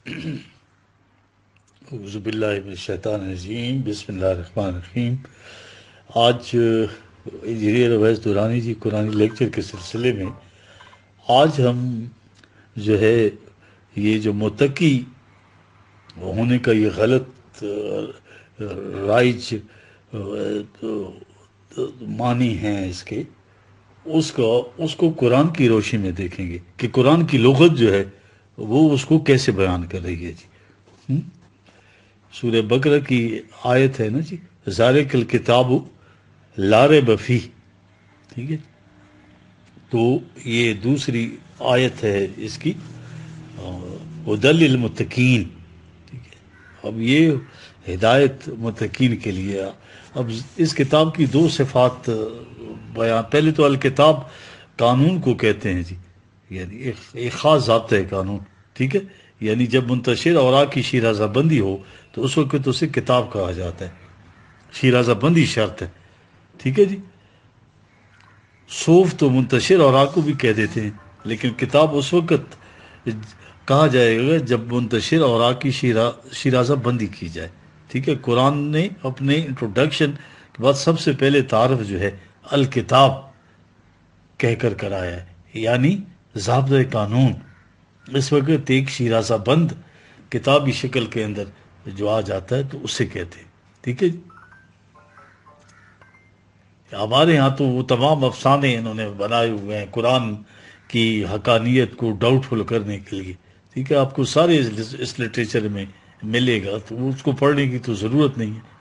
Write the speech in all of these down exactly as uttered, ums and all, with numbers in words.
اعوذ باللہ من الشیطان الرجیم، بسم اللہ الرحمن الرحیم۔ آج انجینئر اویس دورانی جی قرآنی لیکچر کے سلسلے میں آج ہم جو ہے یہ جو متقی ہونے کا یہ غلط رائج معنی ہیں اس کے اس کو اس کو قرآن کی روشنی میں دیکھیں گے کہ قرآن کی لغت جو ہے وہ اس کو کیسے بیان کر رہی ہے جی۔ سورہ بقرہ کی آیت ہے نا جی، ذالک الکتاب لا ریب فیہ، ٹھیک ہے۔ تو یہ دوسری آیت ہے اس کی، ھدی للمتقین، ٹھیک ہے۔ اب یہ ہدایت متقین کے لیے۔ اب اس کتاب کی دو صفات بیان، پہلے تو الکتاب قانون کو کہتے ہیں جی، یعنی ایک ایک خاص ضابطہ ہے قانون، ٹھیک ہے۔ یعنی جب منتشر اوراق کی شیرازہ بندی ہو تو اس وقت اسے کتاب کہا جاتا ہے، شیرازہ بندی شرط ہے، ٹھیک ہے جی۔ صوف تو منتشر اوراق کو بھی کہہ دیتے ہیں، لیکن کتاب اس وقت کہا جائے گا جب منتشر اوراق کی شیرا شیرازہ بندی کی جائے، ٹھیک ہے۔ قرآن نے اپنے انٹروڈکشن کے بعد سب سے پہلے تعارف جو ہے الکتاب کہہ کر کرایا ہے، یعنی ضابطۂ قانون۔ اس وقت ایک شیرازہ بند کتابی شکل کے اندر جو آ جاتا ہے تو اسے کہتے ہیں، ٹھیک ہے جی۔ ہمارے ہاں تو وہ تمام افسانے انہوں نے بنائے ہوئے ہیں قرآن کی حقانیت کو ڈاؤٹ فل کرنے کے لیے، ٹھیک ہے۔ آپ کو سارے اس لٹریچر میں ملے گا، تو اس کو پڑھنے کی تو ضرورت نہیں ہے۔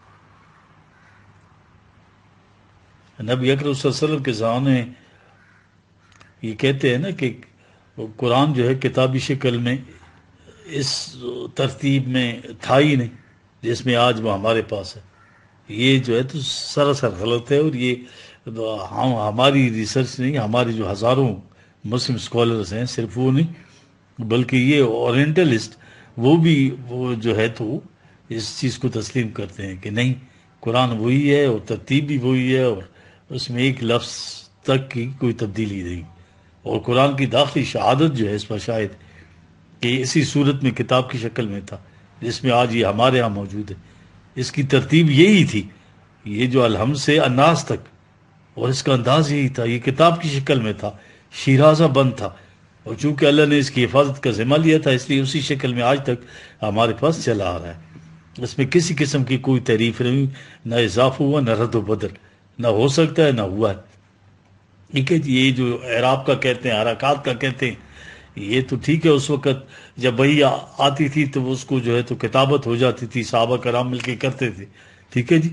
نبی اکرم صلی اللہ علیہ وسلم کے زمانے میں یہ کہتے ہیں نا کہ قرآن جو ہے کتابی شکل میں اس ترتیب میں تھا ہی نہیں جس میں آج وہ ہمارے پاس ہے۔ یہ جو ہے تو سراسر غلط ہے، اور یہ ہم ہماری ریسرچ نہیں، ہمارے جو ہزاروں مسلم اسکالرز ہیں، صرف وہ نہیں بلکہ یہ اورینٹلسٹ وہ بھی وہ جو ہے تو اس چیز کو تسلیم کرتے ہیں کہ نہیں، قرآن وہی ہے اور ترتیب بھی وہی ہے، اور اس میں ایک لفظ تک کی کوئی تبدیلی نہیں۔ اور قرآن کی داخلی شہادت جو ہے اس پر شاہد کہ اسی صورت میں کتاب کی شکل میں تھا جس میں آج یہ ہمارے ہاں موجود ہے۔ اس کی ترتیب یہی تھی، یہ جو الحمد سے الناس تک، اور اس کا انداز یہی تھا، یہ کتاب کی شکل میں تھا، شیرازہ بند تھا، اور چونکہ اللہ نے اس کی حفاظت کا ذمہ لیا تھا اس لیے اسی شکل میں آج تک ہمارے پاس چلا آ رہا ہے۔ اس میں کسی قسم کی کوئی تعریف نہیں، نہ اضافہ ہوا نہ رد و بدل، نہ ہو سکتا ہے نہ ہوا ہے، ٹھیک ہے۔ یہ جو اعراب کا کہتے ہیں، حرکات کا کہتے ہیں، یہ تو ٹھیک ہے، اس وقت جب وہی آتی تھی تو اس کو جو ہے تو کتابت ہو جاتی تھی، صحابہ کرام مل کے کرتے تھے، ٹھیک ہے جی۔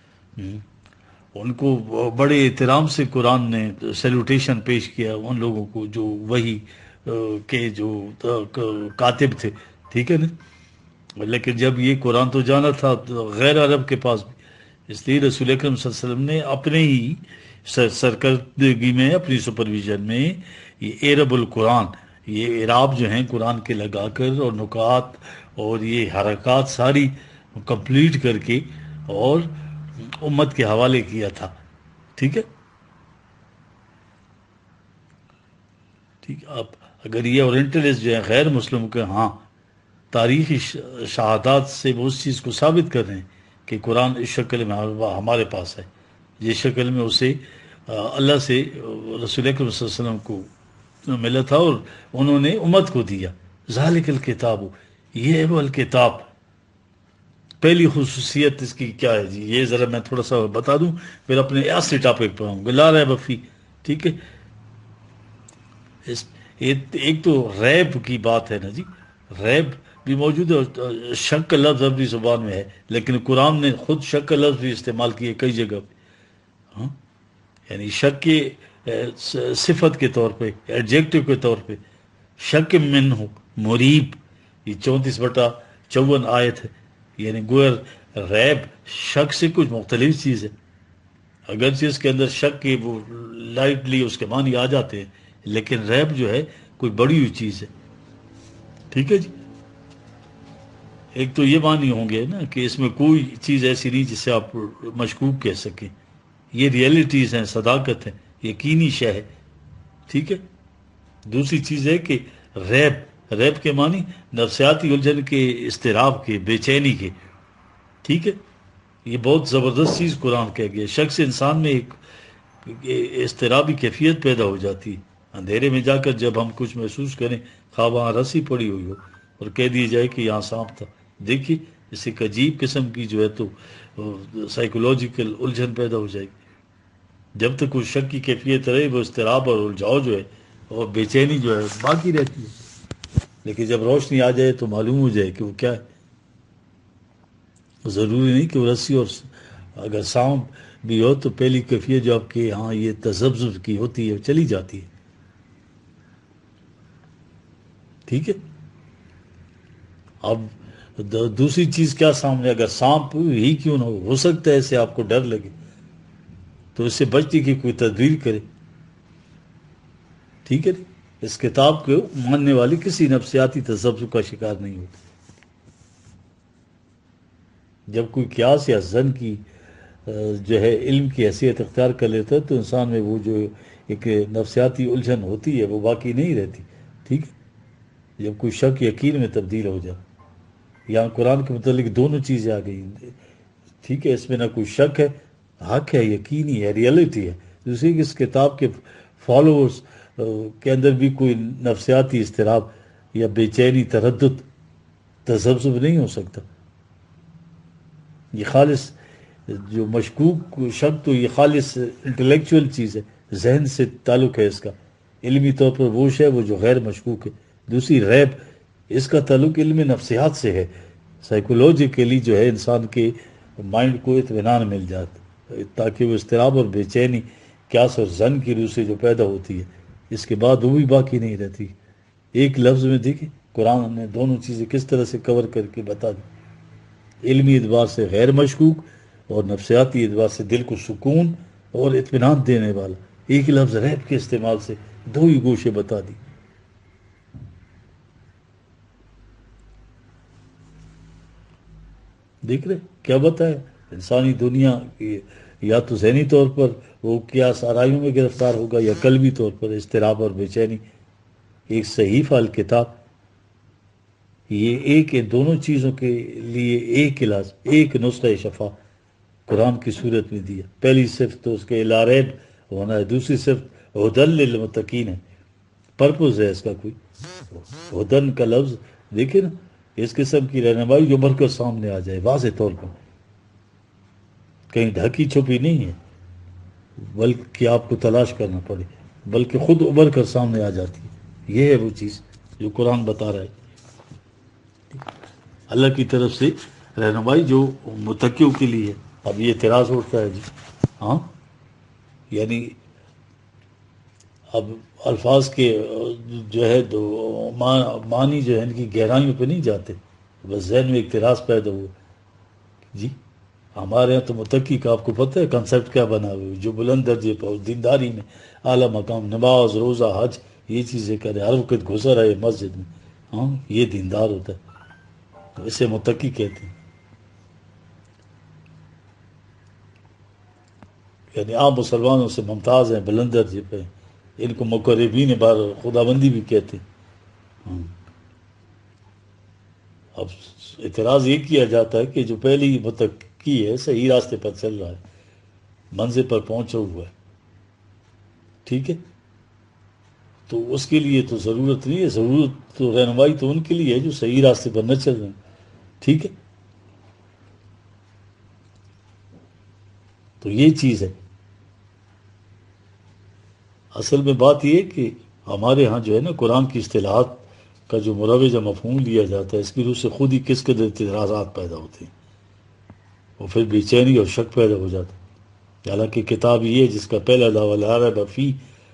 ان کو بڑے احترام سے قرآن نے سیلوٹیشن پیش کیا ان لوگوں کو جو وہی کے جو کاتب تھے، ٹھیک ہے نا۔ لیکن جب یہ قرآن تو جانا تھا غیر عرب کے پاس بھی، اس لیے رسول اکرم صلی اللہ علیہ وسلم نے اپنے ہی سرکردگی میں، اپنی سپرویژن میں یہ اعرب القرآن، یہ اعراب جو ہیں قرآن کے لگا کر اور نکات اور یہ حرکات ساری کمپلیٹ کر کے اور امت کے حوالے کیا تھا، ٹھیک ہے ٹھیک اب اگر یہ اورینٹلسٹ جو ہے غیر مسلم کے ہاں تاریخی شہادات سے وہ اس چیز کو ثابت کر رہے ہیں کہ قرآن اس شکل میں ہمارے پاس ہے، جس شکل میں اسے اللہ سے رسول اکرم صلی اللہ علیہ وسلم کو ملا تھا اور انہوں نے امت کو دیا۔ ذالک الکتاب، یہ ہے وہ الکتاب۔ پہلی خصوصیت اس کی کیا ہے جی، یہ ذرا میں تھوڑا سا بتا دوں، پھر اپنے اصلی ٹاپک پر آؤں گا، لا ریب فیہ، ٹھیک ہے۔ ایک تو ریب کی بات ہے نا جی، ریب بھی موجود ہے، اور شک کا لفظ اپنی زبان میں ہے، لیکن قرآن نے خود شک کا لفظ بھی استعمال کیے کئی جگہ پہ، ہاں، یعنی شک کے صفت کے طور پہ، ایڈجیکٹو کے طور پہ، شک من ہو مریب، یہ چونتیس بٹا چون آیت ہے، یعنی گویا ریب شک سے کچھ مختلف چیز ہے، اگرچہ اس کے اندر شک کے وہ لائٹلی اس کے معنی آ جاتے ہیں، لیکن ریب جو ہے کوئی بڑی ہوئی چیز ہے، ٹھیک ہے جی۔ ایک تو یہ معنی ہوں گے نا کہ اس میں کوئی چیز ایسی نہیں جس سے آپ مشکوک کہہ سکیں، یہ ریئلٹیز ہیں، صداقت ہے، یقینی شے ہے، ٹھیک ہے۔ دوسری چیز ہے کہ ریب ریب کے معنی نفسیاتی الجھن کے، اضطراب کے، بے چینی کے، ٹھیک ہے؟ یہ بہت زبردست چیز قرآن کہہ گیا. شخص انسان میں ایک اضطرابی کیفیت پیدا ہو جاتی ہے. اندھیرے میں جا کر جب ہم کچھ محسوس کریں، خواب وہاں رسی پڑی ہوئی ہو اور کہہ دیا جائے کہ یہاں سانپ تھا، دیکھیے اس ایک عجیب قسم کی جو ہے تو سائیکولوجیکل الجھن پیدا ہو جائے گی. جب تک اس شک کی کیفیت رہے، وہ اضطراب اور الجھاؤ جو ہے اور بے چینی جو ہے باقی رہتی ہے. لیکن جب روشنی آ جائے تو معلوم ہو جائے کہ وہ کیا ہے. ضروری نہیں کہ وہ رسی، اور اگر سانپ بھی ہو تو پہلی کیفیت جو آپ کے ہاں یہ تذبذب کی ہوتی ہے چلی جاتی ہے. ٹھیک ہے. اب دوسری چیز کیا سامنے، اگر سانپ ہی کیوں نہ ہو ہو سکتا ہے اسے آپ کو ڈر لگے تو اس سے بچنے کی کوئی تدبیر کرے. ٹھیک ہے. اس کتاب کو ماننے والی کسی نفسیاتی تذبذب کا شکار نہیں ہوتی. جب کوئی قیاس یا ظن کی جو ہے علم کی حیثیت اختیار کر لیتا ہے تو انسان میں وہ جو ایک نفسیاتی الجھن ہوتی ہے وہ باقی نہیں رہتی. ٹھیک ہے. جب کوئی شک یقین میں تبدیل ہو جائے، یہاں قرآن کے متعلق دونوں چیزیں آ گئی. ٹھیک ہے. اس میں نہ کوئی شک ہے، حق ہے، یقینی ہے، ریئلٹی ہے. دوسری کہ اس کتاب کے فالوورز کے اندر بھی کوئی نفسیاتی اضطراب یا بے چینی، تردد، تذبذب نہیں ہو سکتا. یہ خالص جو مشکوک شک تو یہ خالص انٹلیکچوئل چیز ہے، ذہن سے تعلق ہے اس کا. علمی طور پر وہ شے وہ جو غیر مشکوک ہے. دوسری ریب، اس کا تعلق علم نفسیات سے ہے. سائیکولوجیکلی جو ہے انسان کے مائنڈ کو اطمینان مل جاتا تاکہ وہ اضطراب اور بے چینی قیاس اور ظن کی روح سے جو پیدا ہوتی ہے اس کے بعد وہ بھی باقی نہیں رہتی. ایک لفظ میں دیکھیں قرآن نے دونوں چیزیں کس طرح سے کور کر کے بتا دی. علمی اعتبار سے غیر مشکوک اور نفسیاتی اعتبار سے دل کو سکون اور اطمینان دینے والا. ایک لفظ ریب کے استعمال سے دو ہی گوشے بتا دی. دیکھ رہے کیا بتایا. انسانی دنیا کی یا تو ذہنی طور پر وہ کیا سارائیوں میں گرفتار ہوگا یا قلبی طور پر اضطراب اور بے چینی. ایک صحیفہ الکتاب، یہ ایک ہے. دونوں چیزوں کے لیے ایک علاج، ایک نسخہ شفا قرآن کی صورت میں دیا. پہلی صفت تو اس کے لا ریب ہونا ہے، دوسری صفت ہدل للمتقین ہے. پرپوز ہے اس کا کوئی. ہدن کا لفظ دیکھیں نا، اس قسم کی رہنمائی جو بھر کر سامنے آ جائے واضح طور پر، کہیں ڈھکی چھپی نہیں ہے بلکہ آپ کو تلاش کرنا پڑے، بلکہ خود ابھر کر سامنے آ جاتی ہے. یہ ہے وہ چیز جو قرآن بتا رہا ہے. اللہ کی طرف سے رہنمائی جو متقیوں کے لیے. اب یہ اعتراض اٹھتا ہے جی ہاں یعنی اب الفاظ کے جو ہے تو معنی جو ہے ان کی گہرائیوں پہ نہیں جاتے، بس ذہن میں اعتراض پیدا ہوا. جی ہمارے یہاں تو متقی کا آپ کو پتہ ہے کنسیپٹ کیا بنا ہوئے، جو بلند درجے پر دینداری میں اعلیٰ مقام، نماز، روزہ، حج، یہ چیزیں کرے، ہر وقت گھسا رہے مسجد میں، ہاں یہ دیندار ہوتا ہے. اسے متقی کہتے ہیں. یعنی آپ مسلمانوں سے ممتاز ہیں، بلند درجے پہ. ان کو مقربین بار خدا بندی بھی کہتے ہیں. اب اعتراض یہ کیا جاتا ہے کہ جو پہلی متقی ہے صحیح راستے پر چل رہا ہے، منزل پر پہنچا ہوا ہے. ٹھیک ہے. تو اس کے لیے تو ضرورت نہیں ہے، ضرورت تو رہنمائی تو ان کے لیے ہے جو صحیح راستے پر نہ چل رہے ہیں. ٹھیک ہے. تو یہ چیز ہے. اصل میں بات یہ ہے کہ ہمارے ہاں جو ہے نا قرآن کی اصطلاحات کا جو مروجہ مفہوم لیا جاتا ہے اس کی روح سے خود ہی کس قدر اعتراضات پیدا ہوتے ہیں، اور پھر بے چینی اور شک پیدا ہو جاتا ہے. حالانکہ کتاب یہ ہے جس کا پہلا دعویٰ لا ریب فیہ،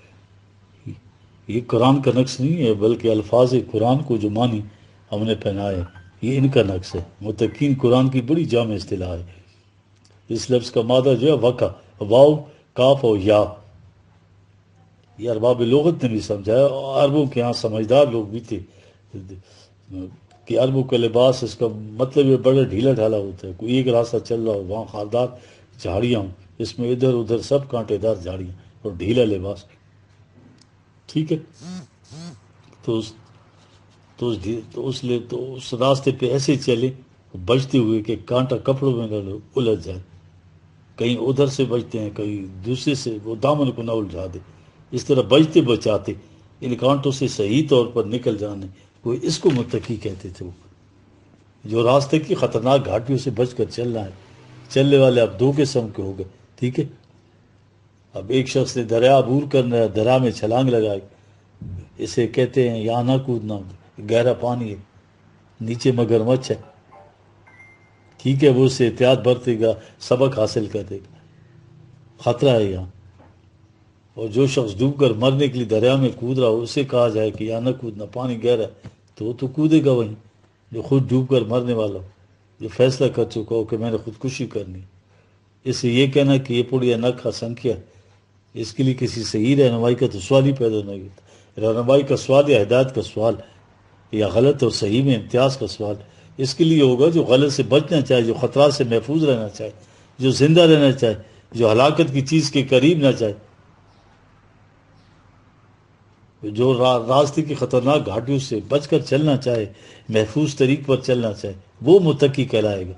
یہ قرآن کا نقص نہیں ہے بلکہ الفاظ قرآن کو جو معنی ہم نے پہنائے یہ ان کا نقص ہے. متقین قرآن کی بڑی جامع اصطلاح ہے. اس لفظ کا مادہ جو ہے وقع، واو، کاف اور یا، یہ ارباب لغت نے بھی سمجھایا. عربوں کے ہاں سمجھدار لوگ بھی تھے کہ عربوں کا لباس اس کا مطلب یہ بڑا ڈھیلا ڈھالا ہوتا ہے. کوئی ایک راستہ چل رہا ہو، وہاں خاردار جھاڑیاں ہوں، اس میں ادھر ادھر سب کانٹے دار جھاڑیاں اور ڈھیلا لباس. ٹھیک ہے. تو تو اس تو اس لیے تو اس راستے پہ ایسے چلے بچتے ہوئے کہ کانٹا کپڑوں میں نہ الجھ جائے، کہیں ادھر سے بچتے ہیں کہیں دوسرے سے، وہ دامن کو نہ الجھا دے، اس طرح بچتے بچاتے ان کانٹوں سے صحیح طور پر نکل جانے، وہ اس کو متقی کہتے تھے۔ وہ جو راستے کی خطرناک گھاٹیوں سے بچ کر چلنا ہے، چلنے والے اب دو قسم کے ہو گئے، ٹھیک ہے۔ اب ایک شخص نے دریا عبور کرنا ہے، دریا میں چھلانگ لگائی، اسے کہتے ہیں یہاں نہ کودنا، گہرا پانی ہے، نیچے مگرمچھ ہے، ٹھیک ہے، وہ اس سے احتیاط برتے گا، سبق حاصل کر دے گا، خطرہ ہے یہاں۔ اور جو شخص ڈوب کر مرنے کے لیے دریا میں کود رہا ہو، اسے کہا جائے کہ یہاں نہ کودنا، پانی گہرا ہے، تو وہ تو کودے گا وہیں۔ جو خود ڈوب کر مرنے والا ہو، جو فیصلہ کر چکا ہو کہ میں نے خودکشی کرنی، اس سے یہ کہنا کہ یہ پڑیا نہ کھا سنکھیا، اس کے لیے کسی صحیح رہنمائی کا تو سوال ہی پیدا نہیں ہوتا۔ رہنمائی کا سوال یا ہدایت کا سوال یا غلط اور صحیح میں امتیاز کا سوال اس کے لیے ہوگا جو غلط سے بچنا چاہے، جو خطرات سے محفوظ رہنا چاہے، جو زندہ رہنا چاہے، جو ہلاکت کی چیز کے قریب نہ چاہے، جو راستے کی خطرناک گھاٹیوں سے بچ کر چلنا چاہے، محفوظ طریق پر چلنا چاہے، وہ متقی کہلائے گا۔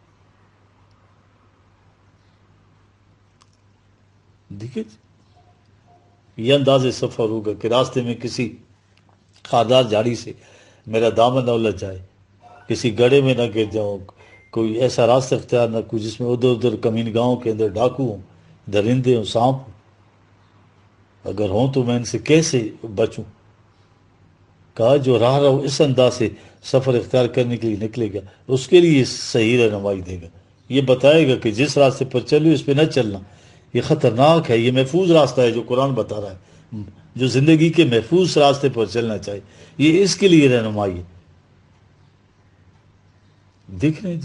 دیکھیں یہ انداز سفر ہوگا کہ راستے میں کسی خاردار جھاڑی سے میرا دامن نہ الجھ جائے، کسی گڑھے میں نہ گر جاؤں، کوئی ایسا راستہ اختیار نہ کوئی جس میں ادھر ادھر کمین گاؤں کے اندر ڈاکو ہوں، درندے ہوں، سانپ ہوں، اگر ہوں تو میں ان سے کیسے بچوں؟ کہا جو راہ رہا اس انداز سے سفر اختیار کرنے کے لیے نکلے گا، اس کے لیے صحیح رہنمائی دے گا، یہ بتائے گا کہ جس راستے پر چلو اس پہ نہ چلنا، یہ خطرناک ہے، یہ محفوظ راستہ ہے جو قرآن بتا رہا ہے، جو زندگی کے محفوظ راستے پر چلنا چاہیے، یہ اس کے لیے رہنمائی ہے۔ دیکھ رہے ہیں جی،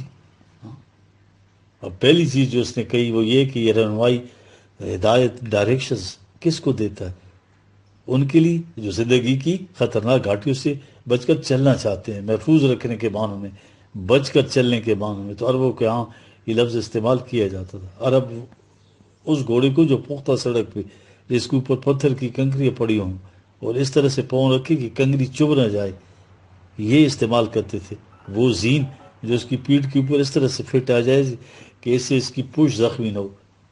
اب پہلی چیز جو اس نے کہی وہ یہ کہ یہ رہنمائی، ہدایت، ڈائریکشنز کس کو دیتا ہے؟ ان کے لیے جو زندگی کی خطرناک گھاٹیوں سے بچ کر چلنا چاہتے ہیں، محفوظ رکھنے کے معنوں میں، بچ کر چلنے کے معنوں میں۔ تو عربوں کے ہاں یہ لفظ استعمال کیا جاتا تھا۔ عرب اس گھوڑے کو جو پختہ سڑک پہ جس کے اوپر پتھر کی کنکریاں پڑی ہوں اور اس طرح سے پاؤں رکھے کہ کنکری چبھ نہ جائے، یہ استعمال کرتے تھے۔ وہ زین جو اس کی پیٹھ کے اوپر اس طرح سے فٹ آ جائے کہ اس سے اس کی پوچھ زخمی نہ ہو،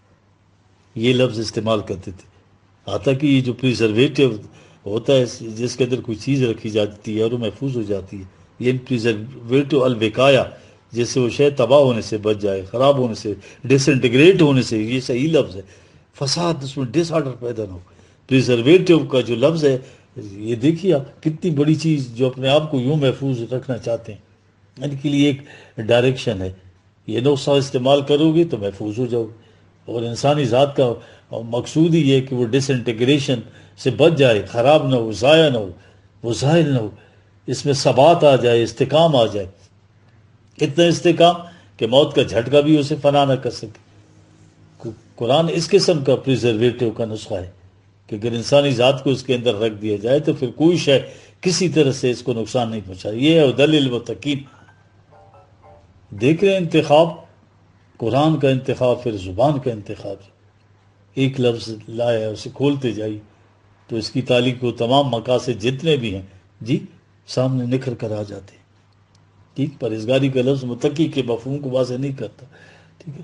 یہ لفظ استعمال کرتے تھے۔ آتا کہ یہ جو پریزرویٹو ہوتا ہے جس کے اندر کوئی چیز رکھی جاتی ہے اور وہ محفوظ ہو جاتی ہے، یہ پریزرویٹو الوقایا، جس سے وہ شے تباہ ہونے سے بچ جائے، خراب ہونے سے، ڈس انٹیگریٹ ہونے سے، یہ صحیح لفظ ہے، فساد اس میں ڈس آرڈر پیدا نہ ہو۔ پریزرویٹو کا جو لفظ ہے، یہ دیکھیے آپ کتنی بڑی چیز جو اپنے آپ کو یوں محفوظ رکھنا چاہتے ہیں، ان کے لیے ایک ڈائریکشن ہے۔ یہ نسخہ استعمال کرو گے تو محفوظ ہو جاؤ گے، اور انسانی ذات کا مقصود ہی یہ کہ وہ ڈس انٹیگریشن سے بچ جائے، خراب نہ ہو، ضائع نہ ہو، وہ زائل نہ ہو، اس میں ثبات آ جائے، استحکام آ جائے، اتنا استحکام کہ موت کا جھٹکا بھی اسے فنا نہ کر سکے۔ قرآن اس قسم کا پریزرویٹو کا نسخہ ہے کہ اگر انسانی ذات کو اس کے اندر رکھ دیا جائے تو پھر کوئی شے کسی طرح سے اس کو نقصان نہیں پہنچائے۔ یہ ہے ہدی للمتقین۔ دیکھ رہے ہیں انتخاب، قرآن کا انتخاب، پھر زبان کا انتخاب، ایک لفظ لایا اسے کھولتے جائی تو اس کی تعلیق کو تمام مقاصد جتنے بھی ہیں جی سامنے نکھر کر آ جاتے ہیں۔ ٹھیک، پرہیزگاری کا لفظ متقی کے مفہوم کو واضح نہیں کرتا، ٹھیک ہے۔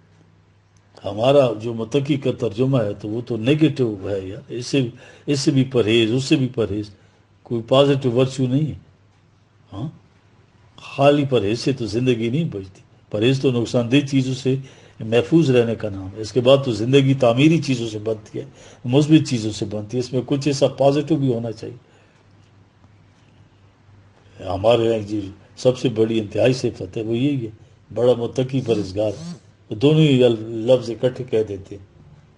ہمارا جو متقی کا ترجمہ ہے تو وہ تو نیگیٹو ہے یار، اس سے اس سے بھی پرہیز، اس سے بھی پرہیز، کوئی پازیٹو ورچو نہیں ہے۔ ہاں، خالی پرہیز سے تو زندگی نہیں بچتی، پرہیز تو نقصان دہ چیزوں سے محفوظ رہنے کا نام ہے۔ اس کے بعد تو زندگی تعمیری چیزوں سے بنتی ہے، مثبت چیزوں سے بنتی ہے، اس میں کچھ ایسا پازیٹو بھی ہونا چاہیے۔ ہمارے یہاں جی سب سے بڑی انتہائی صفت ہے وہ یہی ہے، بڑا متقی پرہیزگار، دونوں ہی لفظ اکٹھے کہہ دیتے ہیں۔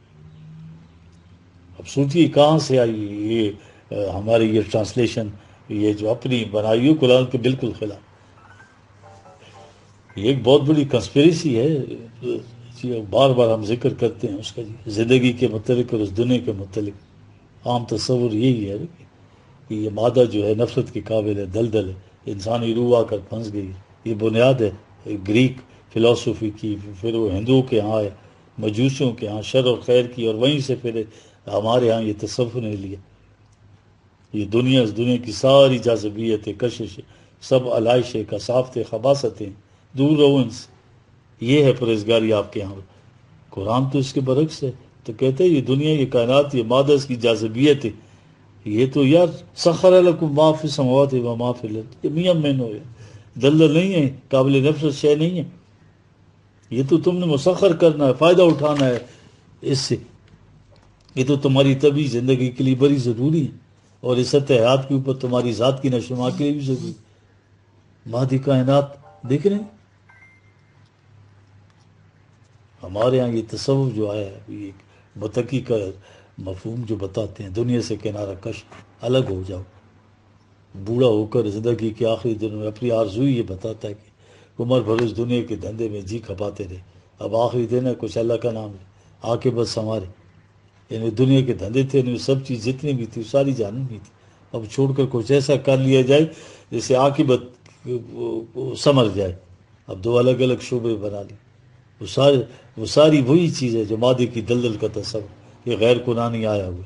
اب سوچیے کہاں سے آئی یہ ہماری یہ ٹرانسلیشن، یہ جو اپنی بنائی ہوئی قرآن کے بالکل خلاف۔ یہ ایک بہت بڑی کنسپیریسی ہے جی، بار بار ہم ذکر کرتے ہیں اس کا جی، زندگی کے متعلق اور اس دنیا کے متعلق عام تصور یہی ہے کہ یہ مادہ جو ہے نفرت کے قابل ہے، دلدل ہے، انسانی روح آ کر پھنس گئی۔ یہ بنیاد ہے گریک فلاسفی کی، پھر وہ ہندوؤں کے ہاں آیا، مجوسیوں کے ہاں شر اور خیر کی، اور وہیں سے پھر ہمارے ہاں یہ تصوف نے لیا۔ یہ دنیا اس دنیا کی ساری جاذبیت کشش سب علائش کثافت خباستیں دور رہو ان سے، یہ ہے پرہیزگاری آپ کے یہاں۔ قرآن تو اس کے برعکس ہے، تو کہتے ہیں یہ دنیا یہ کائنات یہ مادہ اس کی جاذبیت ہے، یہ تو یار سخر لکم ما فی السماوات و ما فی الارض، یہ میاں مینو ہے، دلدل نہیں ہے، قابل نفرت شے نہیں ہے، یہ تو تم نے مسخر کرنا ہے، فائدہ اٹھانا ہے اس سے، یہ تو تمہاری طبعی زندگی کے لیے بڑی ضروری ہے، اور اس سطح حیات کے اوپر تمہاری ذات کی نشوما کے لیے بھی ضروری۔ مادی کائنات دیکھ رہے ہیں، ہمارے ہاں یہ تصور جو آیا ہے یہ متقی کا مفہوم جو بتاتے ہیں، دنیا سے کنارہ کش، الگ ہو جاؤ۔ بوڑھا ہو کر زندگی کے آخری دنوں میں اپنی آرزوئی یہ بتاتا ہے کہ عمر بھر اس دنیا کے دھندے میں جی کھپاتے رہے، اب آخری دن ہے کچھ اللہ کا نام ہے، آ کے بس ہمارے یعنی دنیا کے دھندے تھے، انہیں سب چیز جتنی بھی تھی ساری جانم بھی تھی، اب چھوڑ کر کچھ ایسا کر لیا جائے جسے عاقبت سمر جائے، اب دو الگ الگ شعبے بنا لی، وہ سارے وہ ساری وہی چیز ہے جو مادے کی دلدل کا تصور، یہ غیر قرآنی آیا ہوا،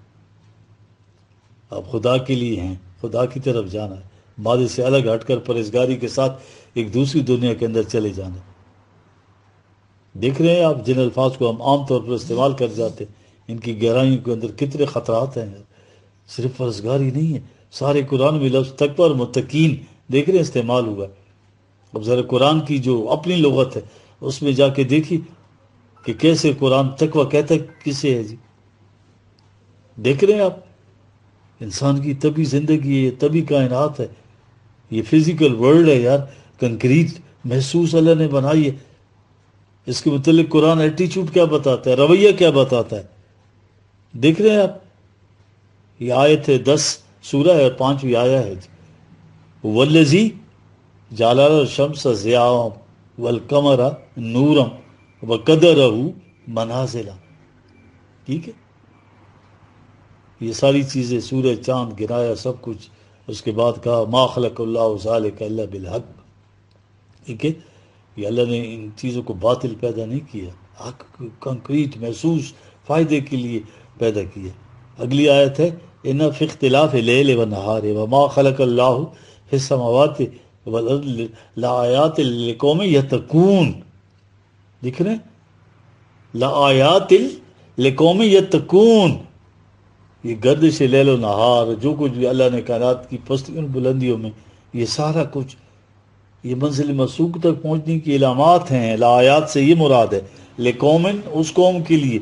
اب خدا کے لیے ہیں، خدا کی طرف جانا ہے، مادے سے الگ ہٹ کر پرہیزگاری کے ساتھ ایک دوسری دنیا کے اندر چلے جانا۔ دیکھ رہے ہیں آپ جن الفاظ کو ہم عام طور پر استعمال کر جاتے ہیں، ان کی گہرائیوں کے اندر کتنے خطرات ہیں، صرف پرہیزگاری نہیں ہے، سارے قرآن میں لفظ تقویٰ اور متقین دیکھ رہے ہیں استعمال ہوا ہے۔ اب ذرا قرآن کی جو اپنی لغت ہے اس میں جا کے دیکھیے کہ کیسے قرآن تقویٰ کہتا ہے کسے ہے جی، دیکھ رہے ہیں آپ، انسان کی طبی زندگی ہے، طبی کائنات ہے، یہ فزیکل ورلڈ ہے یار، کنکریٹ محسوس اللہ نے بنائی ہے، اس کے متعلق قرآن ایٹیچیوڈ کیا بتاتا ہے، رویہ کیا بتاتا ہے، دیکھ رہے ہیں آپ۔ یہ آیت ہے دس سورہ ہے اور پانچویں آیا ہے جی، والذی جعل الشمس ضیاء والقمر نورا وقدرہ منازل، ٹھیک ہے، یہ ساری چیزیں سورہ چاند گرایا سب کچھ، اس کے بعد کہا ما خلق اللہ ذالک الا بالحق، ٹھیک ہے، یہ اللہ نے ان چیزوں کو باطل پیدا نہیں کیا، حق کنکریٹ محسوس فائدے کے لیے پیدا کیا۔ اگلی آیت ہے ان فی اختلاف اللیل والنہار وما خلق اللہ فی السماوات والارض لآیات لقوم یتقون، دیکھ رہے ہیں، لآیات لقوم یتقون، یہ گردش لیل و نہار جو کچھ بھی اللہ نے کائنات کی پستیوں بلندیوں میں، یہ سارا کچھ یہ منزل مسوق تک پہنچنے کی علامات ہیں، لآیات سے یہ مراد ہے لقومن اس قوم کے لیے،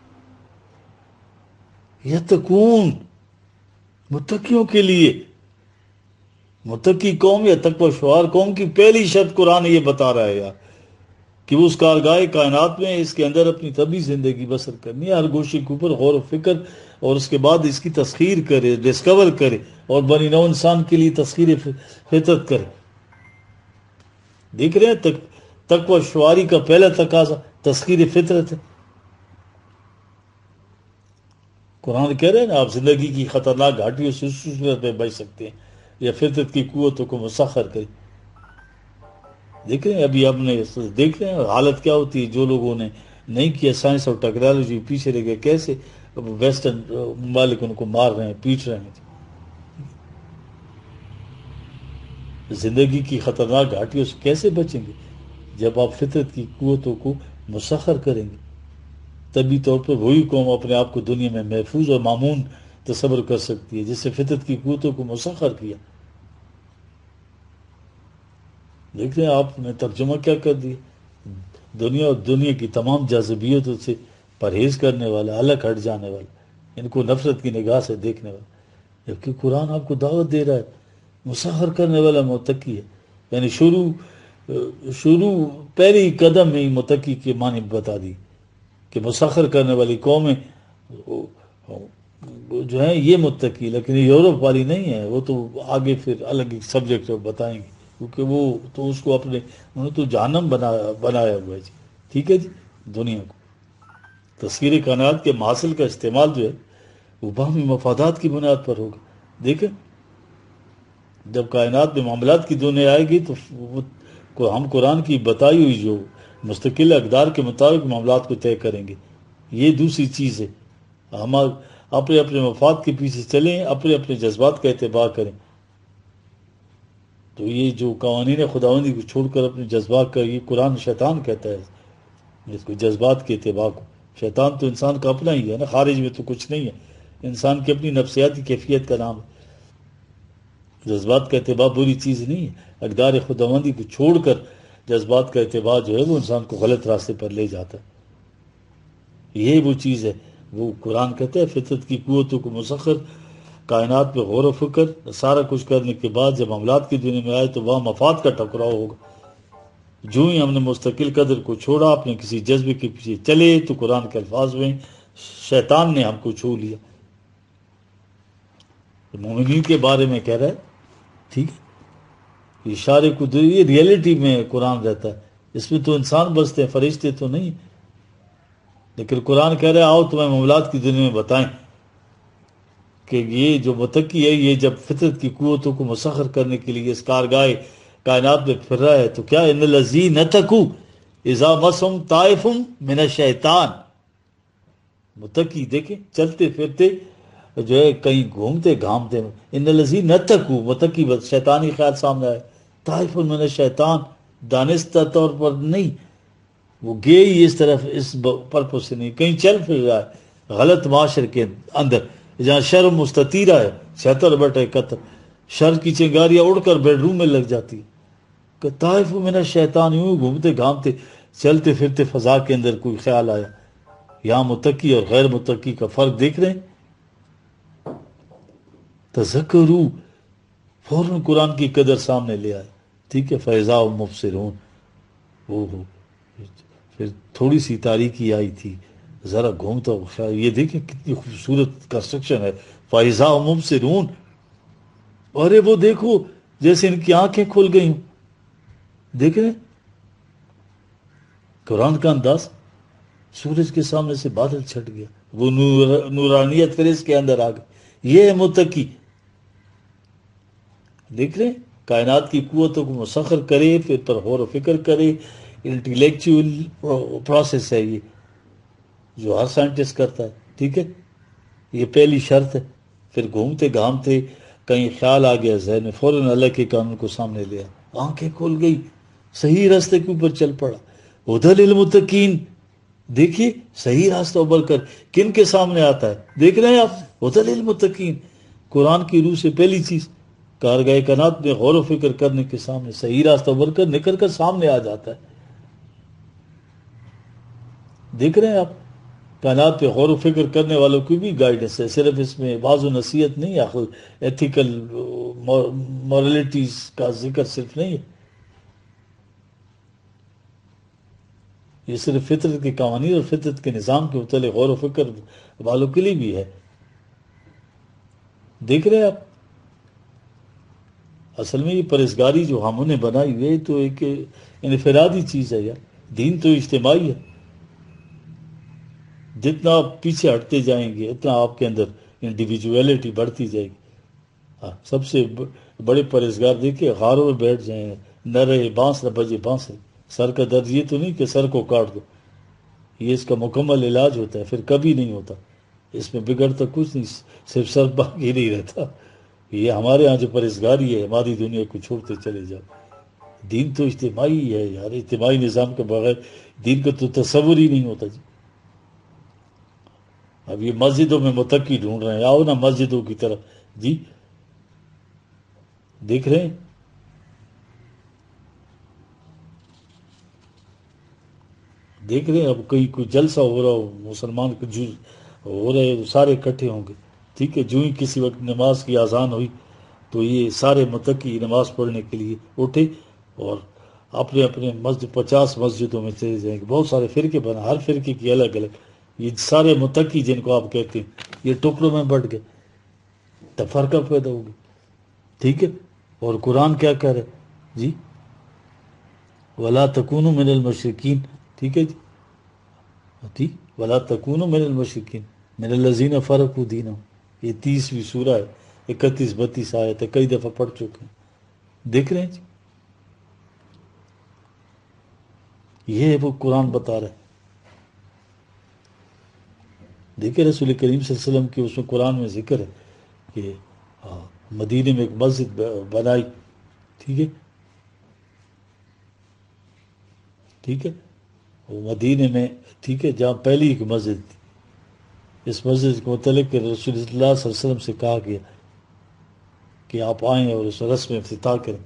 یتقون متقیوں کے لیے، متقی قوم یا تقوی شعار قوم کی پہلی شرط قرآن یہ بتا رہا ہے یار کہ وہ اس کارگاہ کائنات میں اس کے اندر اپنی طبی زندگی بسر کرنی ہے، ہر گوشے کے اوپر غور و فکر، اور اس کے بعد اس کی تسخیر کرے، ڈسکور کرے، اور بنی نوع انسان کے لیے تسخیر فطرت کرے۔ دیکھ رہے ہیں تقوی شعاری کا پہلا تقاضا تسخیر فطرت ہے۔ قرآن کہہ رہے ہیں نا آپ زندگی کی خطرناک گھاٹیوں سے اس صورت میں بچ سکتے ہیں یا فطرت کی قوتوں کو مسخر کریں۔ دیکھ رہے ہیں ابھی ہم نے دیکھ رہے ہیں حالت کیا ہوتی ہے، جو لوگوں نے نہیں کیا سائنس اور ٹیکنالوجی پیچھے رہ گئے، کیسے ویسٹرن ممالک ان کو مار رہے ہیں، پیٹ رہے ہیں۔ زندگی کی خطرناک گھاٹیوں سے کیسے بچیں گے؟ جب آپ فطرت کی قوتوں کو مسخر کریں گے، طبی طور پر وہی قوم اپنے آپ کو دنیا میں محفوظ اور مامون تصور کر سکتی ہے جس سے فطرت کی قوتوں کو مسخر کیا۔ دیکھتے ہیں آپ نے ترجمہ کیا کر دیا، دنیا اور دنیا کی تمام جاذبیتوں سے پرہیز کرنے والا، الگ ہٹ جانے والا، ان کو نفرت کی نگاہ سے دیکھنے والا، جبکہ قرآن آپ کو دعوت دے رہا ہے مسخر کرنے والا متقی ہے، یعنی شروع شروع پہلی قدم میں ہی متقی کے معنی بتا دی کہ مسخر کرنے والی قومیں جو ہیں یہ متقی، لیکن یورپ والی نہیں ہے، وہ تو آگے پھر الگ ایک سبجیکٹ بتائیں گے، کیونکہ وہ تو اس کو اپنے انہوں نے تو جہنم بنا بنایا ہوا ہے جی، ٹھیک ہے جی۔ دنیا کو تسخیر کائنات کے محاصل کا استعمال جو ہے وہ باہمی مفادات کی بنیاد پر ہوگا۔ دیکھیں جب کائنات میں معاملات کی دنیا آئے گی تو ہم قرآن کی بتائی ہوئی جو مستقل اقدار کے مطابق معاملات کو طے کریں گے، یہ دوسری چیز ہے۔ ہم اپنے اپنے مفاد کے پیچھے چلیں، اپنے اپنے جذبات کا اتباع کریں. تو یہ جو قوانین خداوندی کو چھوڑ کر اپنے جذبات کا، یہ قرآن شیطان کہتا ہے جس کو جذبات کے اتباع کو. شیطان تو انسان کا اپنا ہی ہے نا، خارج میں تو کچھ نہیں ہے، انسان کی اپنی نفسیاتی کیفیت کا نام ہے. جذبات کا اتباع بری چیز نہیں ہے. اقدار خداوندی کو چھوڑ کر جذبات کا اتباع جو ہے وہ انسان کو غلط راستے پر لے جاتا ہے. یہ وہ چیز ہے، وہ قرآن کہتا ہے فطرت کی قوتوں کو مسخر، کائنات پہ غور و فکر، سارا کچھ کرنے کے بعد جب معاملات کی دنیا میں آئے تو وہاں مفاد کا ٹکراؤ ہوگا. جو ہی ہم نے مستقل قدر کو چھوڑا، اپنے کسی جذبے کے پیچھے چلے، تو قرآن کے الفاظ میں شیطان نے ہم کو چھو لیا. مومنین کے بارے میں کہہ رہا ہے، ٹھیک ہے، اشارے کو یہ ریئلٹی میں قرآن رہتا ہے، اس میں تو انسان بستے ہیں، فرشتے تو نہیں. لیکن قرآن کہہ رہا ہے آؤ تمہیں معاملات کی دنیا میں بتائیں کہ یہ جو متقی ہے، یہ جب فطرت کی قوتوں کو مسخر کرنے کے لیے اس کارگاہ کائنات میں پھر رہا ہے تو کیا ان الذین نتقوا اذا مسهم طائف من الشیطان. متقی دیکھیں چلتے پھرتے جو ہے کہیں گھومتے گھامتے، ان الذین نتقوا، متقی بس شیطانی خیال سامنے آئے، طائف من الشیطان دانستہ طور پر نہیں، وہ گئے ہی اس طرف اس پرپس سے نہیں، کہیں چل پھر رہا ہے غلط معاشرے کے اندر جہاں شر مستطیرہ ہے، شتر بٹے قطر، شر کی چنگاریاں اڑ کر بیڈ روم میں لگ جاتی. کہ طائف من الشیطان، یوں گھومتے گھامتے چلتے پھرتے فضا کے اندر کوئی خیال آیا. یہاں متقی اور غیر متقی کا فرق دیکھ رہے ہیں. تذکروا، فوراً قرآن کی قدر سامنے لے آئے، ٹھیک ہے. فیضا مبصرون، وہ ہو پھر تھوڑی سی تاریکی آئی تھی، ذرا گھومتا ہوا، یہ دیکھیں کتنی خوبصورت کنسٹرکشن ہے. فیضا مبصرون، ارے وہ دیکھو جیسے ان کی آنکھیں کھل گئی ہوں. دیکھ رہے ہیں قرآن کا انداز. سورج کے سامنے سے بادل چھٹ گیا، وہ نور نورانیت پھر اس کے اندر آ گئی. یہ ہے متقی. دیکھ رہے ہیں کائنات کی قوتوں کو مسخر کرے، پھر پر غور و فکر کرے. انٹلیکچوئل پروسیس ہے یہ جو ہر سائنٹسٹ کرتا ہے، ٹھیک ہے. یہ پہلی شرط ہے. پھر گھومتے گھامتے کہیں خیال آ گیا ذہن میں، فوراً اللہ کے قانون کو سامنے لیا، آنکھیں کھل گئی، صحیح راستے کے اوپر چل پڑا. ہدی للمتقین، دیکھیے صحیح راستہ ابھر کر کن کے سامنے آتا ہے، دیکھ رہے ہیں آپ، ہدی للمتقین. قرآن کی روح سے پہلی چیز کارگاہ کائنات میں غور و فکر کرنے کے سامنے صحیح راستہ ابھر کر نکل کر سامنے آ جاتا ہے. دیکھ رہے ہیں آپ کائنات پہ غور و فکر کرنے والوں کی بھی گائیڈنس ہے. صرف اس میں بعض و نصیحت نہیں ہے، آخر ایتھیکل مورلٹیز کا ذکر صرف نہیں ہے، یہ صرف فطرت کے قوانین اور فطرت کے نظام کے متعلق غور و فکر والوں کے لیے بھی ہے. دیکھ رہے ہیں آپ اصل میں یہ پرہیزگاری جو ہم نے بنائی ہوئی ہے تو ایک انفرادی چیز ہے یار. دین تو اجتماعی ہے. جتنا آپ پیچھے ہٹتے جائیں گے اتنا آپ کے اندر انڈیویجویلٹی بڑھتی جائے گی. ہاں سب سے بڑے پرہیزگار دیکھیں غاروں میں بیٹھ جائیں، نہ رہے بانس نہ بجے بانس. سر کا درد یہ تو نہیں کہ سر کو کاٹ دو، یہ اس کا مکمل علاج ہوتا ہے، پھر کبھی نہیں ہوتا. اس میں بگڑتا کچھ نہیں، صرف سر باقی نہیں رہتا. یہ ہمارے ہاں جو پرہیزگاری ہے، ہماری دنیا کو چھوڑتے چلے جاؤ. دین تو اجتماعی ہے یار، اجتماعی نظام کے بغیر دین کا تو تصور ہی نہیں ہوتا جی. اب یہ مسجدوں میں متقی ڈھونڈ رہے ہیں، آؤ نا مسجدوں کی طرف جی. دیکھ رہے ہیں دیکھ رہے ہیں اب کہیں کوئی جلسہ ہو رہا ہو، مسلمان کو جو ہو رہے سارے اکٹھے ہوں گے، ٹھیک ہے. جو ہی کسی وقت نماز کی اذان ہوئی تو یہ سارے متقی نماز پڑھنے کے لیے اٹھے اور اپنے اپنے مسجد پچاس مسجدوں میں چلے جائیں گے. بہت سارے فرقے بنا، ہر فرقے کی الگ الگ. یہ سارے متقی جن کو آپ کہتے ہیں یہ ٹکڑوں میں بٹ گئے، تفرقہ پیدا ہو گیا، ٹھیک ہے. اور قرآن کیا کہہ رہے جی، وَلَا تَكُونُوا مِنَ الْمُشْرِكِينَ، ٹھیک ہے جی. ٹھیک، وَلَا تَكُونُوا مِنَ الْمُشْرِكِينَ مِنَ الَّذِينَ فَرَقُوا دِينَهُمْ. یہ تیسویں سورہ ہے، اکتیس بتیس آیت ہے، کئی دفعہ پڑھ چکے ہیں. دیکھ رہے ہیں جی، یہ وہ قرآن بتا رہا ہے. دیکھیں رسول کریم صلی اللہ علیہ وسلم کی اس میں قرآن میں ذکر ہے کہ مدینے میں ایک مسجد بنائی، ٹھیک ہے ٹھیک ہے وہ مدینے میں، ٹھیک ہے، جہاں پہلی ایک مسجد تھی، اس مسجد کے متعلق رسول اللہ صلی اللہ علیہ وسلم سے کہا گیا کہ آپ آئیں اور اس رسم افتتاح کریں۔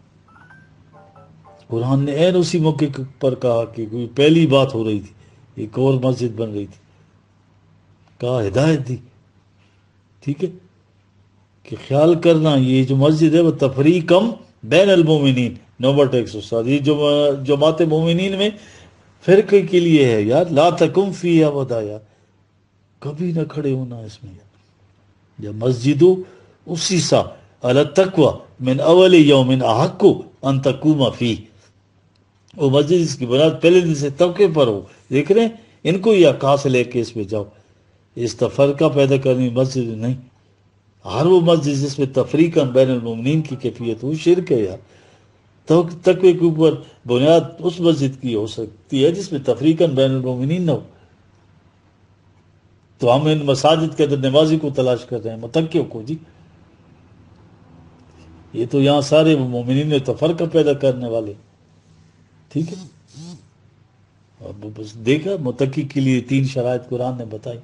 قرآن نے عین اسی موقع پر کہا کہ کوئی پہلی بات ہو رہی تھی، ایک اور مسجد بن رہی تھی، کہا ہدایت دی، ٹھیک ہے، کہ خیال کرنا یہ جو مسجد ہے وہ تفریقم بین المومنین، نمبر ایک سو سات، یہ جو جماعت مومنین میں فرقے کے لیے ہے یار، لا تکم فی ابدا، یار کبھی نہ کھڑے ہونا اس میں یار، جب مسجدو اسی سا علی التقوی من اول یوم احق ان تقوم فی، وہ مسجد اس کی بنیاد پہلے دن سے طبقے پر ہو، دیکھ رہے ہیں ان کو یہ کہاں سے لے کے اس میں جاؤ، اس تفرقہ پیدا کرنی مسجد نہیں، ہر وہ مسجد جس میں تفریقاً بین المومنین کی کیفیت ہو شرک ہے یار۔ تقوی کے اوپر بنیاد اس مسجد کی ہو سکتی ہے جس میں تفریقاً بین المومنین نہ ہو، تو ہم ان مساجد کے اندر نمازی کو تلاش کر رہے ہیں، متقیوں کو، جی یہ تو یہاں سارے مومنین میں تفرقہ پیدا کرنے والے، ٹھیک ہے، اور بس دیکھا متقی کے لیے تین شرائط قرآن نے بتائی،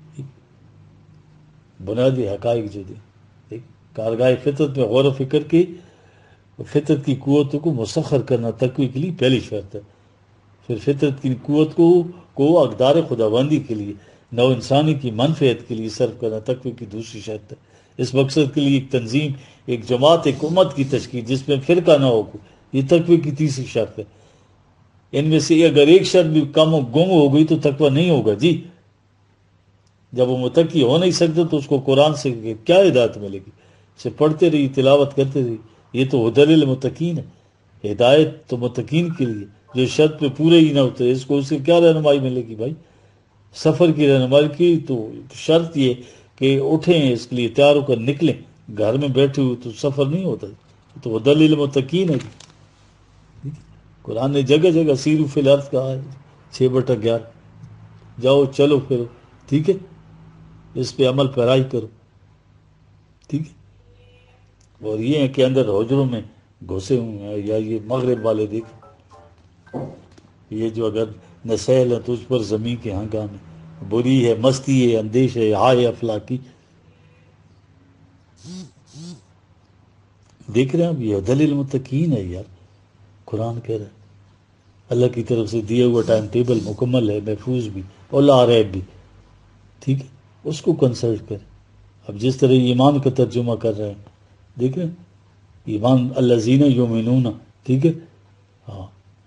بنیادی حقائق جو دی، کارگاہ فطرت میں غور و فکر کی، فطرت کی قوتوں کو مسخر کرنا تقوی کے لیے پہلی شرط ہے، پھر فطرت کی قوت کو کو اقدار خداوندی کے لیے، نو انسانی کی منفعت کے لیے صرف کرنا تقوی کی دوسری شرط ہے۔ اس مقصد کے لیے ایک تنظیم، ایک جماعت، ایک امت کی تشکیل جس میں فرقہ نہ ہو، یہ تقوی کی تیسری شرط ہے۔ ان میں سے اگر ایک شرط بھی کم و گم ہو گئی تو تقوی نہیں ہوگا جی، جب وہ متقی ہو نہیں سکتے تو اس کو قرآن سے کیا ہدایت ملے گی؟ اسے پڑھتے رہی، تلاوت کرتے رہی، یہ تو ہدی للمتقین ہے، ہدایت تو متقین کے لیے، جو شرط پہ پورے ہی نہ ہوتے اس کو اس سے کیا رہنمائی ملے گی بھائی؟ سفر کی رہنمائی کی تو شرط یہ کہ اٹھیں، اس کے لیے تیار ہو کر نکلیں، گھر میں بیٹھے ہوئے تو سفر نہیں ہوتا، تو ہدی للمتقین ہے۔ قرآن نے جگہ جگہ سیرو فی الارض کہا ہے، چھ بٹا گیارہ، جاؤ چلو پھرو، ٹھیک ہے، اس پہ عمل پیرائی کرو، ٹھیک ہے، اور یہ ہے کہ اندر حجروں میں گھسے ہوئے ہیں، یا یہ مغرب والے دیکھ، یہ جو اگر نسیل ہے تو اس پر زمین کے ہنگام ہے، بری ہے، مستی ہے، اندیش ہے، ہائے افلاکی، دیکھ رہے ہیں اب یہ دلیل متقین ہے یار، قرآن کہہ رہا ہے اللہ کی طرف سے دیا ہوا ٹائم ٹیبل مکمل ہے، محفوظ بھی اور لا ریب بھی، ٹھیک ہے، اس کو کنسلٹ کریں۔ اب جس طرح ایمان کا ترجمہ کر رہے ہیں، دیکھ رہے ہیں ایمان الذین یؤمنون، ٹھیک ہے، ہاں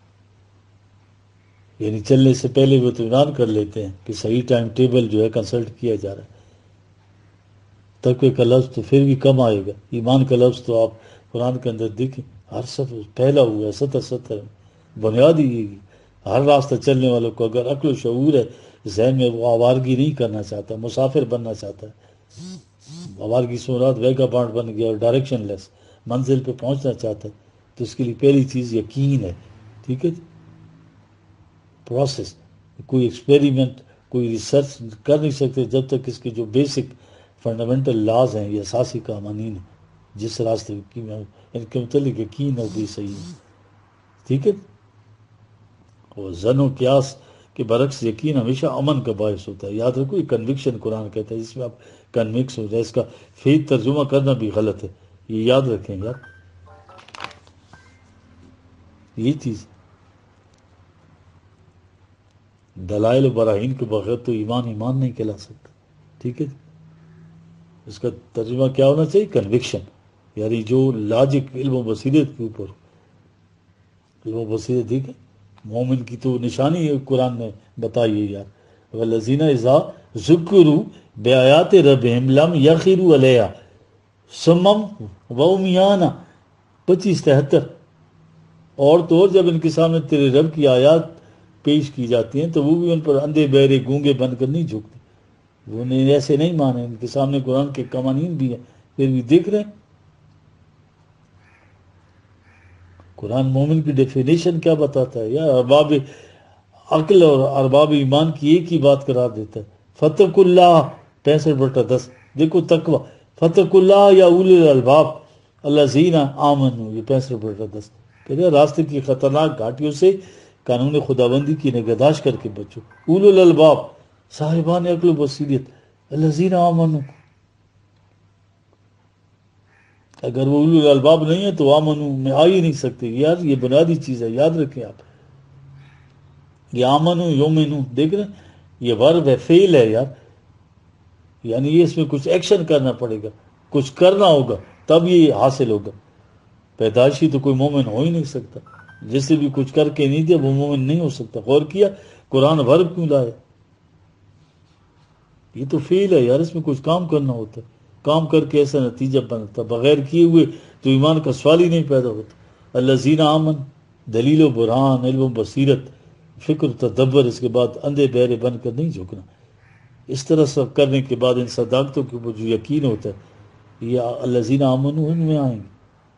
یعنی چلنے سے پہلے وہ اطمینان کر لیتے ہیں کہ صحیح ٹائم ٹیبل جو ہے کنسلٹ کیا جا رہا ہے۔ تقوی کا لفظ تو پھر بھی کم آئے گا، ایمان کا لفظ تو آپ قرآن کے اندر دیکھیں ہر سفر پھیلا ہوا ہے، ستر ستر بنیادی ہر راستہ چلنے والوں کو اگر عقل و شعور ہے ذہن میں، وہ آوارگی نہیں کرنا چاہتا، مسافر بننا چاہتا ہے، آوارگی سورات ویگا بانڈ بن گیا اور ڈائریکشن لیس، منزل پہ پہنچنا چاہتا ہے، تو اس کے لیے پہلی چیز یقین ہے، ٹھیک ہے، پروسیس، کوئی ایکسپیریمنٹ، کوئی ریسرچ کر نہیں سکتے جب تک اس کے جو بیسک فنڈامنٹل لاز ہیں، یہ اساسی قوانین ہیں، جس راستے کی میں ان کے متعلق یقین ہو بھی صحیح ہے، ٹھیک ہے، اور زن و قیاس کے برعکس یقین ہمیشہ امن کا باعث ہوتا ہے، یاد رکھو یہ کنوکشن قرآن کہتا ہے، جس میں آپ کنوکس ہو جائے، اس کا فیض ترجمہ کرنا بھی غلط ہے، یہ یاد رکھیں یار، یہ چیز دلائل و براہین کے بغیر تو ایمان ایمان نہیں کہلا سکتا، ٹھیک ہے، اس کا ترجمہ کیا ہونا چاہیے؟ کنوکشن، یعنی جو لاجک، علم و بصیرت کے اوپر، علم و بصیرت، ٹھیک ہے، مومن کی تو نشانی ہے قرآن نے بتائی ہے یار، والذین اذا ذکروا بآیات ربہم لم یخروا علیہا صما وعمیانا، پچیس تہتر، اور تو اور جب ان کے سامنے تیرے رب کی آیات پیش کی جاتی ہیں تو وہ بھی ان پر اندھے بہرے گونگے بن کر نہیں جھکتے، وہ نے ایسے نہیں مانے، ان کے سامنے قرآن کے قوانین بھی ہیں پھر بھی دیکھ رہے ہیں۔ قرآن مومن کی ڈیفینیشن کیا بتاتا ہے؟ یا ارباب عقل اور ارباب ایمان کی ایک ہی بات قرار دیتا ہے، فتق اللہ پینسٹھ بٹا دس، دیکھو تقوی، فتق اللہ یا اول الالباب الذین آمنوا، یہ پینسٹھ بٹا دس، کہتے ہیں راستے کی خطرناک گھاٹیوں سے قانون خداوندی کی نگہداشت کر کے بچو، اول الالباب صاحبان عقل و بصیرت، الذین آمنوا، اگر وہ اولو الالباب نہیں ہے تو آمنو میں آ ہی نہیں سکتے یار، یہ بنیادی چیز ہے، یاد رکھیں آپ، یہ آمنو یومنو، دیکھ رہے ہیں یہ ورب ہے، فعل ہے یار، یعنی یہ اس میں کچھ ایکشن کرنا پڑے گا، کچھ کرنا ہوگا تب یہ حاصل ہوگا، پیدائشی تو کوئی مومن ہو ہی نہیں سکتا، جس سے بھی کچھ کر کے نہیں دیا وہ مومن نہیں ہو سکتا۔ غور کیا قرآن ورب کیوں لائے؟ یہ تو فعل ہے یار، اس میں کچھ کام کرنا ہوتا ہے، کام کر کے ایسا نتیجہ بنتا، بغیر کیے ہوئے تو ایمان کا سوال ہی نہیں پیدا ہوتا۔ الذین آمن، دلیل و برہان، علم و بصیرت، فکر و تدبر، اس کے بعد اندھے بہرے بن کر نہیں جھکنا، اس طرح سب کرنے کے بعد ان صداقتوں کے اوپر جو یقین ہوتا ہے یہ الذین آمن ان میں آئیں گے،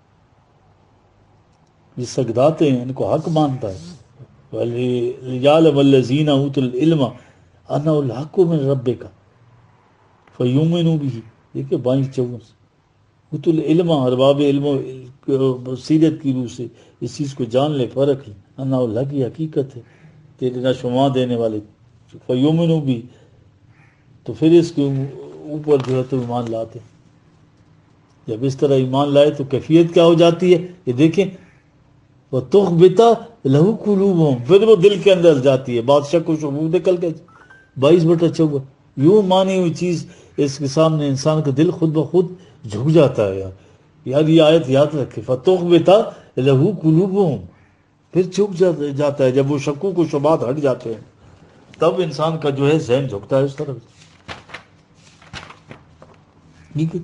یہ سجداتے ہیں ان کو حق مانتا ہے، وَلِيَعْلَمَ الَّذِينَ أُوتُوا الْعِلْمَ أَنَّهُ الْحَقُّ مِنْ رَبِّكَ فَيُؤْمِنُوا بِهِ، دیکھیں بائیس چون سے اوت العلم، ارباب علم و بصیرت کی روح سے اس چیز کو جان لے، فرق لے، انہ اللہ کی حقیقت ہے، تیرے نشومان دینے والے، فیومنو بھی، تو پھر اس کے اوپر جو ہے تو ایمان لاتے، جب اس طرح ایمان لائے تو کیفیت کیا ہو جاتی ہے یہ دیکھیں، وَتُخْبِتَ لَهُ قُلُوبُهُمْ، پھر وہ دل کے اندر جاتی ہے، بات شک و شبہہ نکل گئے، بائیس بٹا چوبہ، یوں مانی ہوئی چیز اس کے سامنے انسان کا دل خود بخود جھک جاتا ہے یار، یار یہ آیت یاد رکھے، فَتُخْبِتَ لَهُ قُلُوبُهُمْ، پھر جھک جاتا ہے، جب وہ شکوک و شبہات ہٹ جاتے ہیں تب انسان کا جو ہے ذہن جھکتا ہے اس طرف، ٹھیک ہے۔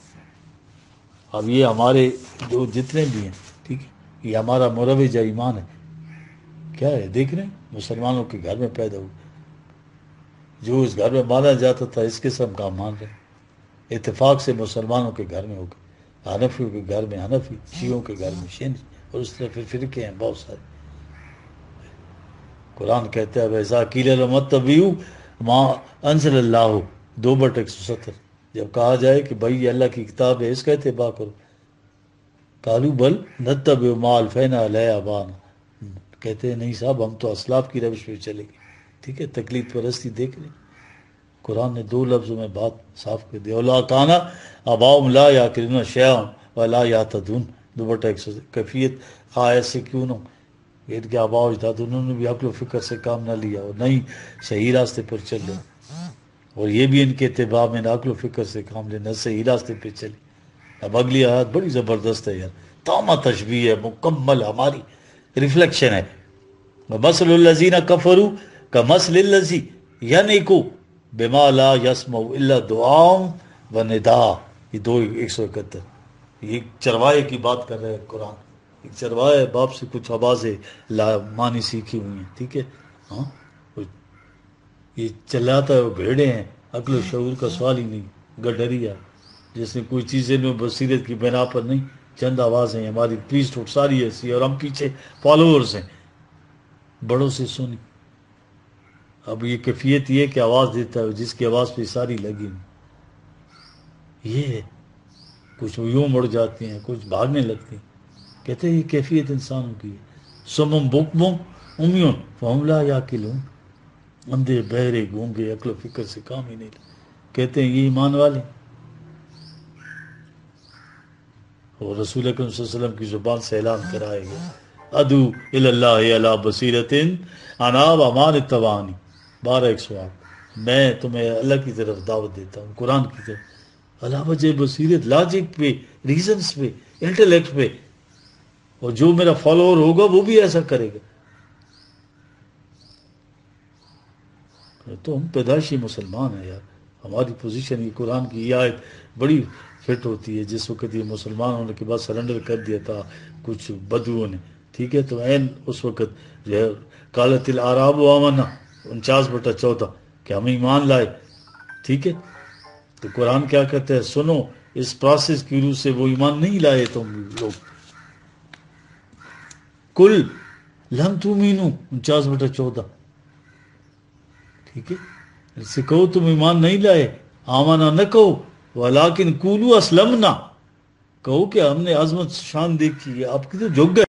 اب یہ ہمارے جو جتنے بھی ہیں، ٹھیک ہے، یہ ہمارا مروج ایمان ہے، کیا ہے دیکھ رہے ہیں، مسلمانوں کے گھر میں پیدا ہوا، جو اس گھر میں مانا جاتا تھا اس قسم کا مان رہے، اتفاق سے مسلمانوں کے گھر میں ہوگا، حنفیوں کے گھر میں حنفی، شیعوں کے گھر میں شیعہ، اور اس طرح پھر فرقے ہیں بہت سارے۔ قرآن کہتا ہے وَإِذَا قِيلَ لَهُمُ اتَّبِعُوا مَا أَنزَلَ اللَّهُ، دو بٹ ایک سو ستر، جب کہا جائے کہ بھائی یہ اللہ کی کتاب ہے اس کا اتباع کرو، قالوا بل نتبع ما الفینا علیہ آبانا، کہتے ہیں نہیں صاحب ہم تو اسلاف کی روش پہ چلیں گے، ٹھیک ہے، تقلید پرستی دیکھ لیں، قرآن نے دو لفظوں میں بات صاف کر دی، اولا کانا آباؤہم لا یعقلون شیئا ولا یہتدون، دو بٹا ایک سو کیفیت خواہ ایسے کیوں نہ، ان کے آباء و اجداد انہوں نے بھی عقل و فکر سے کام نہ لیا اور نہیں صحیح راستے پر چل رہے، اور یہ بھی ان کے اتباع میں نہ عقل و فکر سے کام لے نہ صحیح راستے پہ چلے۔ اب اگلی آیت بڑی زبردست ہے یار، تامہ تشبیہ ہے، مکمل ہماری ریفلیکشن ہے، وَمَثَلُ الَّذِينَ كَفَرُوا كَمَثْلِ الَّذِي يَنْعِقُ بِمَا لَا يَسْمَعُ إِلَّا دُعَاءً وَنِدَاءً، یہ دو ایک سو اکہتر، یہ چروائے کی بات کر رہے ہیں قرآن، ایک چروائے باپ سے کچھ آوازیں لا مانی سیکھی ہوئی ہیں، ٹھیک ہے، ہاں یہ چلاتا ہے وہ بھیڑے ہیں، عقل و شعور کا سوال ہی نہیں، گڈریا جس نے کوئی چیزیں میں بصیرت کی بنا پر نہیں، چند آوازیں ہماری پریسٹ ہوڈ ساری ایسی، اور ہم پیچھے فالوورز ہیں بڑوں سے سنی۔ اب یہ کیفیت یہ کہ آواز دیتا ہے جس کی آواز پہ ساری لگی ہوئی، یہ ہے، کچھ یوں مڑ جاتی ہیں کچھ بھاگنے لگتی ہیں، کہتے ہیں یہ کیفیت انسانوں کی ہے، سمم بکمم امیون فہم لا یعقلون، اندھے بہرے گونگے عقل و فکر سے کام ہی نہیں، کہتے ہیں یہ ایمان والے، اور رسول اکرم صلی اللہ علیہ وسلم کی زبان سے اعلان کرائے گیا ادعو الی اللہ علی بصیرۃ انا ومن اتبعنی، بارہ ایک سو آٹھ، میں تمہیں اللہ کی طرف دعوت دیتا ہوں، قرآن کی طرف، اللہ وجہ بصیرت، لاجک پہ، ریزنز پہ، انٹلیکٹ پہ، اور جو میرا فالوور ہوگا وہ بھی ایسا کرے گا، تو ہم پیدائشی مسلمان ہیں یار، ہماری پوزیشن یہ قرآن کی یہ آیت بڑی فٹ ہوتی ہے، جس وقت یہ مسلمان ہونے کے بعد سرنڈر کر دیا تھا کچھ بدوؤں نے، ٹھیک ہے، تو این اس وقت جو ہے قالت الاعراب آمنا، انچاس بٹا چودہ، کہ ہم ایمان لائے، ٹھیک ہے، تو قرآن کیا کہتے ہیں، سنو اس پروسیس کی روح سے وہ ایمان نہیں لائے تم لوگ، کل لم تؤمنوا، انچاس بٹا چودہ، ٹھیک ہے، اس سے کہو تم ایمان نہیں لائے، آمنا نہ کہو، ولیکن قولوا اسلمنا، کہو کہ ہم نے عظمت شان دیکھی ہے آپ کی تو جھک گئے